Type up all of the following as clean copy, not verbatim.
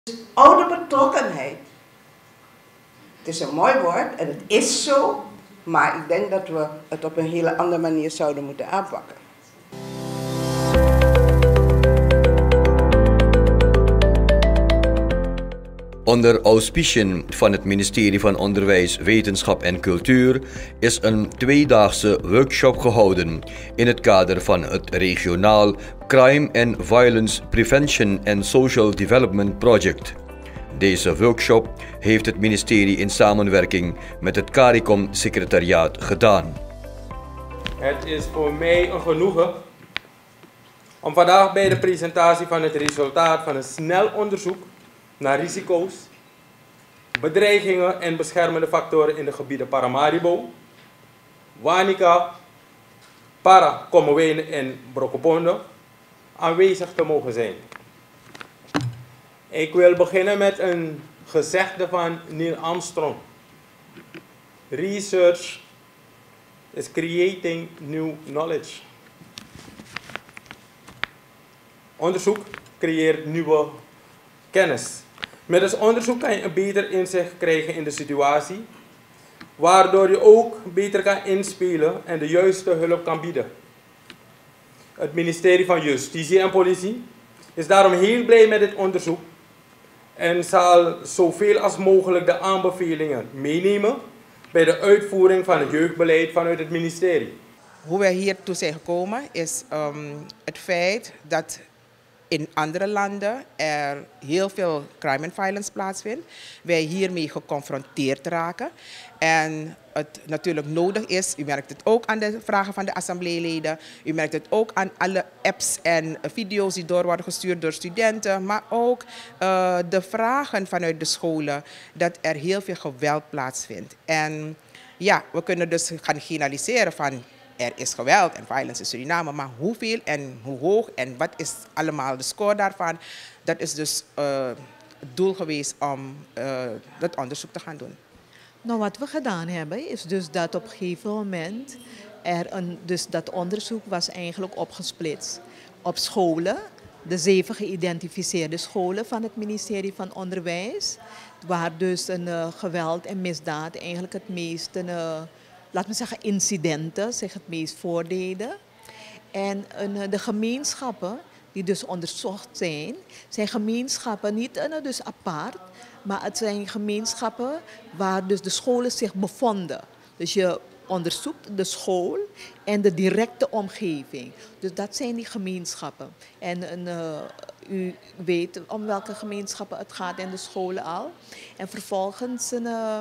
Ouderbetrokkenheid. Het is een mooi woord en het is zo, maar ik denk dat we het op een hele andere manier zouden moeten aanpakken. Onder auspiciën van het ministerie van Onderwijs, Wetenschap en Cultuur is een tweedaagse workshop gehouden in het kader van het regionaal Crime and Violence Prevention and Social Development Project. Deze workshop heeft het ministerie in samenwerking met het CARICOM-secretariaat gedaan. Het is voor mij een genoegen om vandaag bij de presentatie van het resultaat van een snel onderzoek naar risico's, bedreigingen en beschermende factoren in de gebieden Paramaribo, Wanica, Para, Komowene en Brokopondo aanwezig te mogen zijn. Ik wil beginnen met een gezegde van Neil Armstrong. Research is creating new knowledge. Onderzoek creëert nieuwe kennis. Middels onderzoek kan je een beter inzicht krijgen in de situatie, waardoor je ook beter kan inspelen en de juiste hulp kan bieden. Het ministerie van Justitie en Politie is daarom heel blij met dit onderzoek en zal zoveel als mogelijk de aanbevelingen meenemen bij de uitvoering van het jeugdbeleid vanuit het ministerie. Hoe wij hiertoe zijn gekomen is het feit dat in andere landen er heel veel crime and violence plaatsvindt. Wij hiermee geconfronteerd raken. En het natuurlijk nodig is, u merkt het ook aan de vragen van de assembleeleden, u merkt het ook aan alle apps en video's die door worden gestuurd door studenten, maar ook de vragen vanuit de scholen dat er heel veel geweld plaatsvindt. En ja, we kunnen dus gaan generaliseren van er is geweld en violence in Suriname, maar hoeveel en hoe hoog en wat is allemaal de score daarvan, dat is dus het doel geweest om dat onderzoek te gaan doen. Nou, wat we gedaan hebben is dus dat op een gegeven moment dus dat onderzoek was eigenlijk opgesplitst op scholen, de 7 geïdentificeerde scholen van het ministerie van Onderwijs, waar dus een geweld en misdaad eigenlijk het meeste, laten we zeggen, incidenten zich het meest voordeden. En de gemeenschappen die dus onderzocht zijn gemeenschappen niet dus apart, maar het zijn gemeenschappen waar dus de scholen zich bevonden. Dus je onderzoekt de school en de directe omgeving. Dus dat zijn die gemeenschappen. En u weet om welke gemeenschappen het gaat in de scholen al. En vervolgens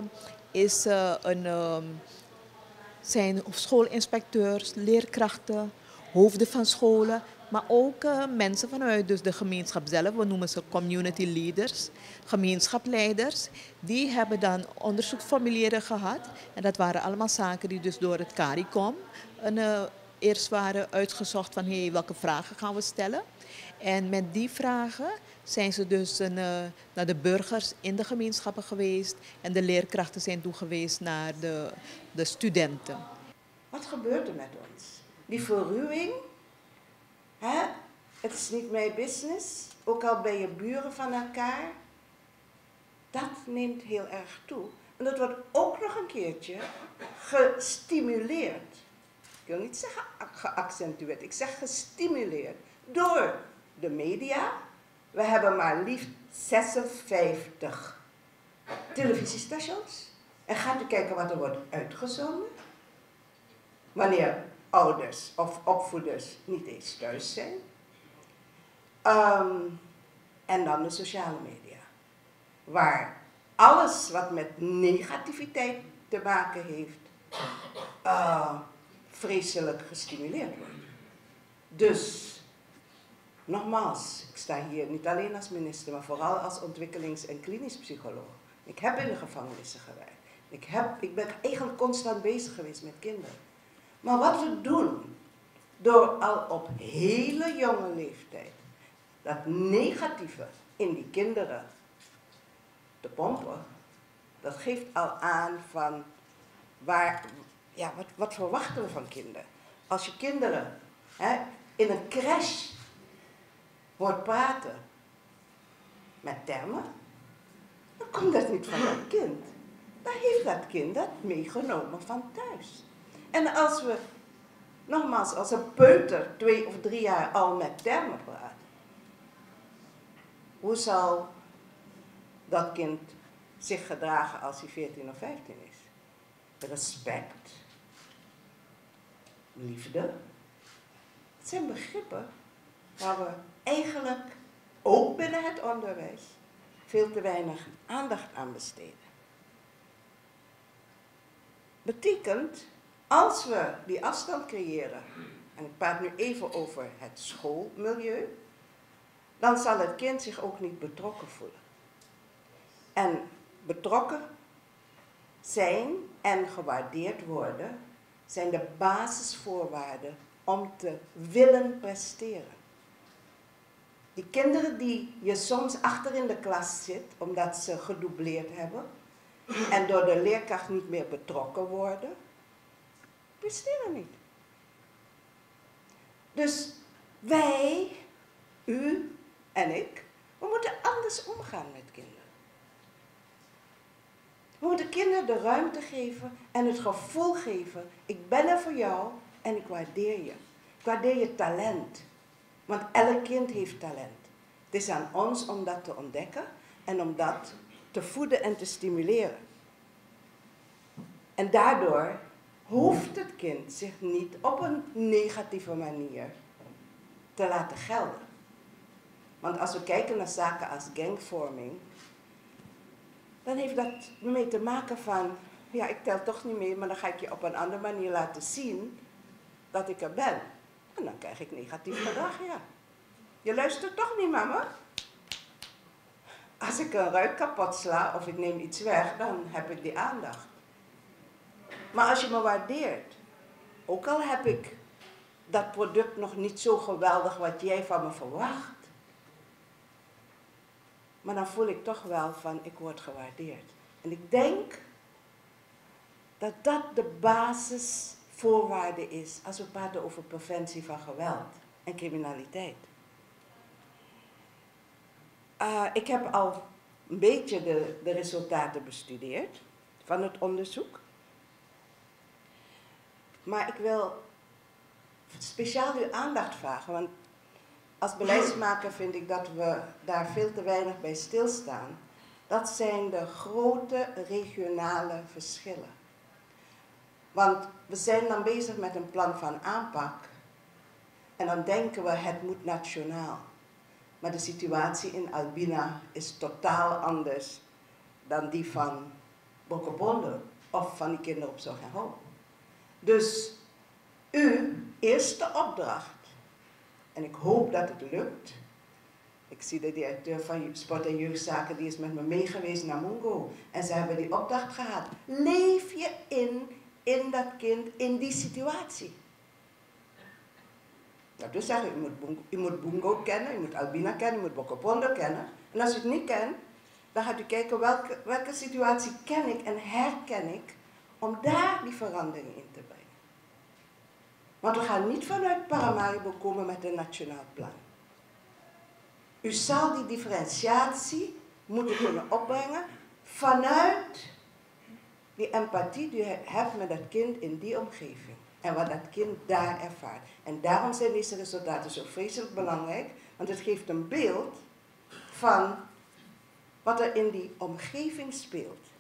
zijn schoolinspecteurs, leerkrachten, hoofden van scholen, maar ook mensen vanuit dus de gemeenschap zelf, we noemen ze community leaders, gemeenschapsleiders, die hebben dan onderzoeksformulieren gehad. En dat waren allemaal zaken die dus door het CARICOM eerst waren uitgezocht van welke vragen gaan we stellen. En met die vragen zijn ze dus naar de burgers in de gemeenschappen geweest en de leerkrachten zijn toen geweest naar de studenten. Wat gebeurt er met ons? Die verruwing, hè? Het is niet mijn business, ook al ben je buren van elkaar, dat neemt heel erg toe. En dat wordt ook nog een keertje gestimuleerd. Ik wil niet zeggen geaccentueerd, ik zeg gestimuleerd door de media. We hebben maar liefst 56 televisiestations. En gaat u kijken wat er wordt uitgezonden. Wanneer ouders of opvoeders niet eens thuis zijn. En dan de sociale media. Waar alles wat met negativiteit te maken heeft, vreselijk gestimuleerd wordt. Dus, nogmaals, ik sta hier niet alleen als minister, maar vooral als ontwikkelings- en klinisch psycholoog. Ik heb in de gevangenissen gewerkt. Ik ben eigenlijk constant bezig geweest met kinderen. Maar wat we doen, door al op hele jonge leeftijd dat negatieve in die kinderen te pompen, dat geeft al aan van wat verwachten we van kinderen. Als je kinderen in een crash hoort praten met termen, dan komt dat niet van dat kind. Dan heeft dat kind dat meegenomen van thuis. En als we, nogmaals, als een peuter 2 of 3 jaar al met termen praat, hoe zal dat kind zich gedragen als hij 14 of 15 is? Respect, liefde. Het zijn begrippen waar we eigenlijk ook binnen het onderwijs veel te weinig aandacht aan besteden. Betekent, als we die afstand creëren, en ik praat nu even over het schoolmilieu, dan zal het kind zich ook niet betrokken voelen. En betrokken zijn en gewaardeerd worden zijn de basisvoorwaarden om te willen presteren. Die kinderen die je soms achter in de klas zit omdat ze gedoubleerd hebben en door de leerkracht niet meer betrokken worden, presteren niet. Dus wij, u en ik, we moeten anders omgaan met kinderen. We moeten kinderen de ruimte geven en het gevoel geven, ik ben er voor jou en ik waardeer je. Ik waardeer je talent, want elk kind heeft talent. Het is aan ons om dat te ontdekken en om dat te voeden en te stimuleren. En daardoor hoeft het kind zich niet op een negatieve manier te laten gelden. Want als we kijken naar zaken als gangvorming, dan heeft dat mee te maken van, ja, ik tel toch niet mee, maar dan ga ik je op een andere manier laten zien dat ik er ben. En dan krijg ik negatief gedrag, ja. Je luistert toch niet, mama? Als ik een ruit kapot sla of ik neem iets weg, dan heb ik die aandacht. Maar als je me waardeert, ook al heb ik dat product nog niet zo geweldig wat jij van me verwacht, maar dan voel ik toch wel van, ik word gewaardeerd. En ik denk dat dat de basisvoorwaarde is als we praten over preventie van geweld en criminaliteit. Ik heb al een beetje de resultaten bestudeerd van het onderzoek. Maar ik wil speciaal uw aandacht vragen, want als beleidsmaker vind ik dat we daar veel te weinig bij stilstaan. Dat zijn de grote regionale verschillen. Want we zijn dan bezig met een plan van aanpak en dan denken we het moet nationaal. Maar de situatie in Albina is totaal anders dan die van Bokobondo of van die kinderopvang en hulp. Dus uw eerste opdracht, en ik hoop dat het lukt. Ik zie de directeur van Sport en Jeugdzaken, die is met me meegeweest naar Mungo. En ze hebben die opdracht gehad. Leef je in dat kind, in die situatie. Dat wil zeggen, u moet Bungo kennen, u moet Albina kennen, u moet Bokobondo kennen. En als u het niet kent, dan gaat u kijken welke situatie ken ik en herken ik om daar die verandering in te brengen. Want we gaan niet vanuit Paramaribo komen met een nationaal plan. U zal die differentiatie moeten kunnen opbrengen vanuit die empathie die u hebt met dat kind in die omgeving. En wat dat kind daar ervaart. En daarom zijn deze resultaten zo vreselijk belangrijk, want het geeft een beeld van wat er in die omgeving speelt.